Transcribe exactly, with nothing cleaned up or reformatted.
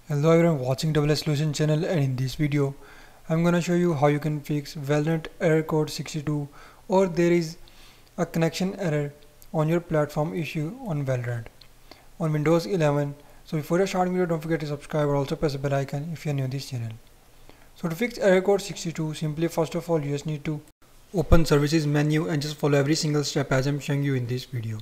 Hello everyone watching Double S Solution channel, and in this video I'm gonna show you how you can fix Valorant error code sixty-two, or there is a connection error on your platform issue on Valorant on Windows eleven. So before I start video, don't forget to subscribe or also press the bell icon if you are new to this channel. So to fix error code sixty-two, simply first of all you just need to open services menu and just follow every single step as I'm showing you in this video.